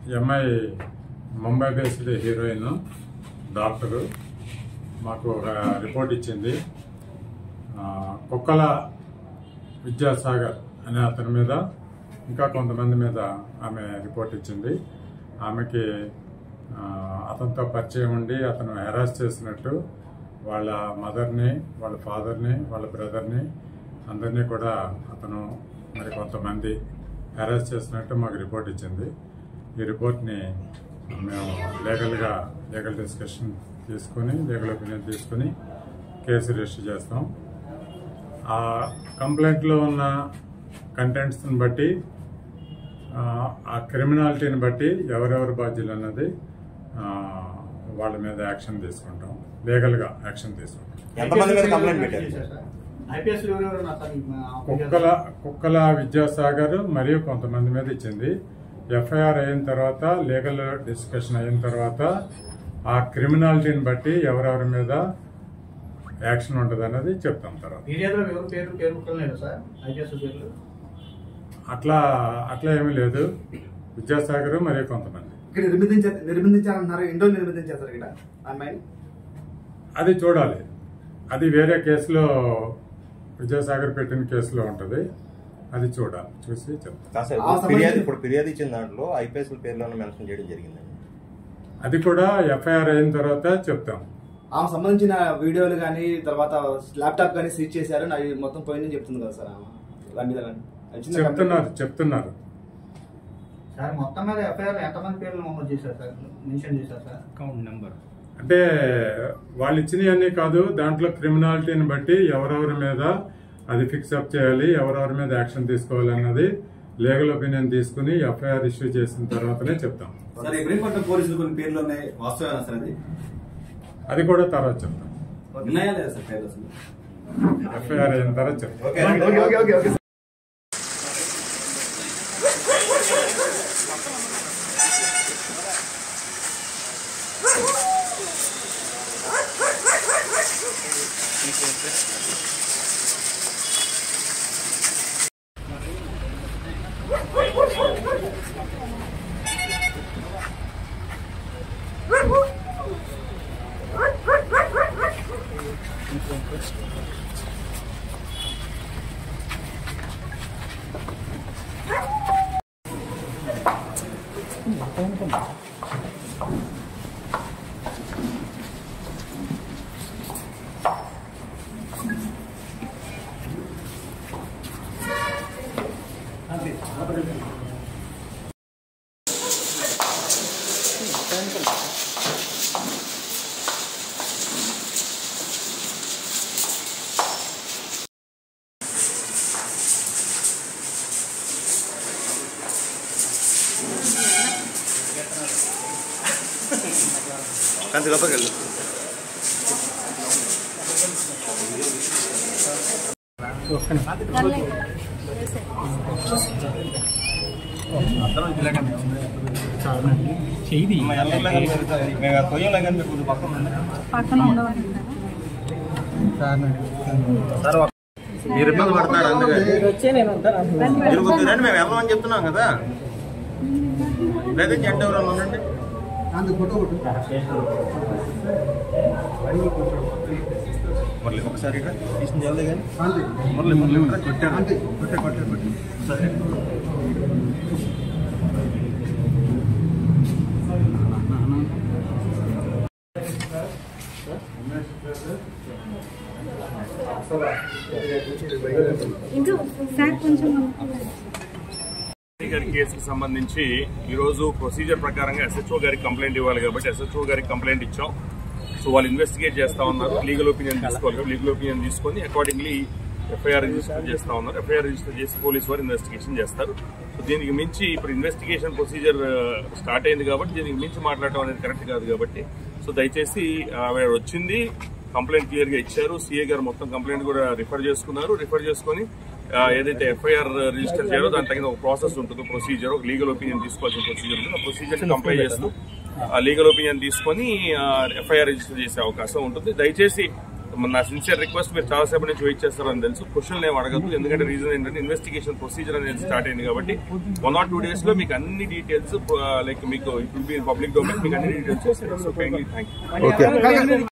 MI Mumbai based heroine doctor మాకు ఒక report ఇచ్చింది. కుక్కల విద్యాసాగర్ అనే అతని మీద ఇంకా కొంతమంది మీద ఆమె రిపోర్ట్ ఇచ్చింది. ఆమెకి అతనితో పరిచయం ఉండి అతను హెరాస్ చేసినట్టు వాళ్ళ మదర్ని, వాళ్ళ ఫాదర్ని, వాళ్ళ బ్రదర్ని అందరినీ కూడా అతను మరి కొంతమంది హెరాస్ చేసినట్టు మాకు రిపోర్ట్ ఇచ్చింది. ఈ రిపోర్ట్ని మేము లీగల్ డిస్కషన్ తీసుకుని లీగల్ ఒపీనియన్ తీసుకుని కేసు రిజిస్టర్ చేస్తాం. ఆ కంప్లైంట్లో ఉన్న కంటెంట్స్ని బట్టి ఆ క్రిమినాలిటీని బట్టి ఎవరెవరు బాధ్యులు అన్నది వాళ్ళ మీద యాక్షన్ తీసుకుంటాం, లీగల్గా యాక్షన్ తీసుకుంటాం. కుక్కల విద్యాసాగర్ మరియు కొంతమంది మీద ఇచ్చింది. ఎఫ్ఐఆర్ అయిన తర్వాత లీగల్ డిస్కషన్ అయిన తర్వాత ఆ క్రిమినాలిటీని బట్టి ఎవరెవరి మీద యాక్షన్ ఉంటుంది అన్నది చెప్తాం. తర్వాత అట్లా ఏమీ లేదు. విద్యాసాగర్ మరియు కొంతమంది అది చూడాలి. అది వేరే కేసులో విద్యాసాగర్ పెట్టిన కేసులో ఉంటుంది. అది చూడాలి, చూసి చెప్తాం. ఇప్పుడు ఫిర్యాదు ఇచ్చిన దాంట్లో ఐపీఎస్ పేర్లను మెన్షన్ చేయడం జరిగింది. అది కూడా ఎఫ్ఐఆర్ అయిన తర్వాత చెప్తాం. ఆమె సంబంధించిన వీడియోలు కానీ తర్వాత ల్యాప్టాప్ కానీ సీజ్ చేశారు, అవి మొత్తం పోయిందని చెప్తుంది కదా సార్. చెప్తున్నారు సార్. మొత్తం మీద ఎఫ్ఐఆర్ ఎంతమంది పేర్లు నమోదు చేశారు సార్, మెన్షన్ చేశారు సార్? అకౌంట్ నెంబర్ అంటే వాళ్ళు ఇచ్చినవన్నీ కాదు, దాంట్లో క్రిమినాలిటీని బట్టి ఎవరెవరి మీద అది ఫిక్స్ అప్ చేయాలి, ఎవరెవరి మీద యాక్షన్ తీసుకోవాలి అన్నది లీగల్ ఒపీనియన్ తీసుకుని ఎఫ్ఐఆర్ ఇష్యూ చేసిన తర్వాతనే చెప్తాం. పోలీసులు కొన్ని పేర్లు ఉన్నాయి, వాస్తవేనా సార్? అది కూడా తర్వాత చెప్తాం. ఎఫ్ఐఆర్ అయిన తర్వాత చెప్తాం. కంచి లోపలికి మీరు ఇబ్బంది పడతారు, అందుకని మేము వెళ్ళమని చెప్తున్నాం కదా. లేదా జెంట్ ఎవరన్నా ఉండండి. మురళి ఒకసారి ఇక్కడ తీసిన జల్దే కానీ మురళి కొట్టాడు సరే. కేసుకు సంబంధించి ఈరోజు ప్రొసీజర్ ప్రకారంగా ఎస్హెచ్ఓ గారికి కంప్లైంట్ ఇవ్వాలి కాబట్టి ఎస్హెచ్ఓ గారికి కంప్లైంట్ ఇచ్చాం. సో వాళ్ళు ఇన్వెస్టిగేట్ చేస్తా ఉన్నారు. లీగల్ ఒపీనియన్ తీసుకోవాలి. లీగల్ ఒపీనియన్ తీసుకొని అకార్డింగ్లీ ఎఫ్ఐఆర్ రిజిస్టర్ చేస్తా ఉన్నారు. ఎఫ్ఐఆర్ రిజిస్టర్ చేసి పోలీసు వారు ఇన్వెస్టిగేషన్ చేస్తారు. సో దీనికి మించి ఇప్పుడు ఇన్వెస్టిగేషన్ ప్రొసీజర్ స్టార్ట్ అయింది కాబట్టి దీనికి మించి మాట్లాడటం అనేది కరెక్ట్ కాదు కాబట్టి సో దయచేసి ఆవిడ వచ్చింది, కంప్లైంట్ క్లియర్ గా ఇచ్చారు. సీఏ గారు మొత్తం కంప్లైంట్ కూడా రిఫర్ చేసుకున్నారు. రిఫర్ చేసుకుని ఏదైతే ఎఫ్ఐఆర్ రిజిస్టర్ చేయాలో దాని తగిన ఒక ప్రాసెస్ ఉంటుంది, ప్రొసీజర్, ఒక లీగల్ ఒపీనియన్ తీసుకోవాల్సిన ప్రొసీజర్ ఉంటుంది. ఆ ప్రొసీజర్ కంప్లై చేస్తూ లీగల్ ఒపీనియన్ తీసుకొని ఎఫ్ఐఆర్ రిజిస్టర్ చేసే అవకాశం ఉంటుంది. దయచేసి నా సిన్సియర్ రిక్వెస్ట్, మీరు చాలాసేపు నుంచి వెయిట్ చేస్తారని తెలుసు. క్వశ్చన్లు ఏమి అడగద్దు, ఎందుకంటే రీజన్ ఏంటంటే ఇన్వెస్టిగేషన్ ప్రొసీజర్ అనేది స్టార్ట్ అయింది కాబట్టి 1 or 2 days లో మీకు అన్ని డీటెయిల్స్ లైక్ మీకు ఇప్పుడు పబ్లిక్ డొమైన్ మీకు అన్ని డీటెయిల్స్ వస్తాయి. So kindly thank you.